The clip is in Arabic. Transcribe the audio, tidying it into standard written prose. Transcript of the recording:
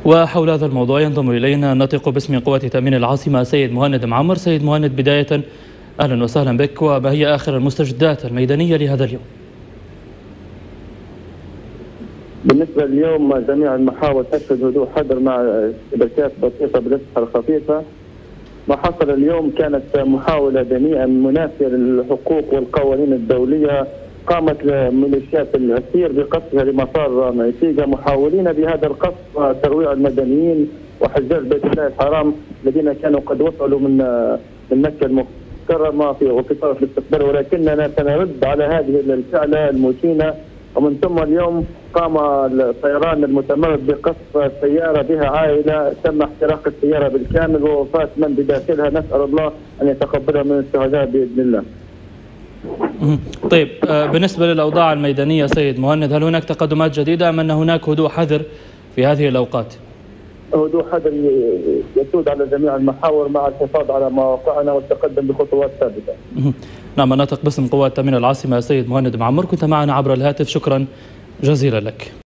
وحول هذا الموضوع ينضم إلينا الناطق باسم قوات تأمين العاصمة سيد مهند معمر. سيد مهند، بداية أهلا وسهلا بك، وما هي آخر المستجدات الميدانية لهذا اليوم؟ بالنسبة لليوم جميع المحاور تشهد هدوء حذر مع اشتباكات بسيطة بالأسلحة الخفيفة. ما حصل اليوم كانت محاولة دنيئة منافية للحقوق والقوانين الدولية، قامت ميليشيات الأسير بقصفها لمطار ميسيغا محاولين بهذا القصف ترويع المدنيين وحجاج بيت الله الحرام الذين كانوا قد وصلوا من مكة المكرمة في طرف الاستقبال، ولكننا سنرد على هذه الفعلة المشينة. ومن ثم اليوم قام الطيران المتمرد بقصف سيارة بها عائلة، تم احتراق السيارة بالكامل ووفاة من بداخلها، نسأل الله أن يتقبلها من الشهداء بإذن الله. طيب، بالنسبة للأوضاع الميدانية سيد مهند، هل هناك تقدمات جديدة أم أن هناك هدوء حذر في هذه الأوقات؟ هدوء حذر يسود على جميع المحاور مع الحفاظ على مواقعنا والتقدم بخطوات ثابتة. نعم، الناطق باسم قوات تأمين العاصمة سيد مهند معمر، كنت معنا عبر الهاتف، شكرا جزيلا لك.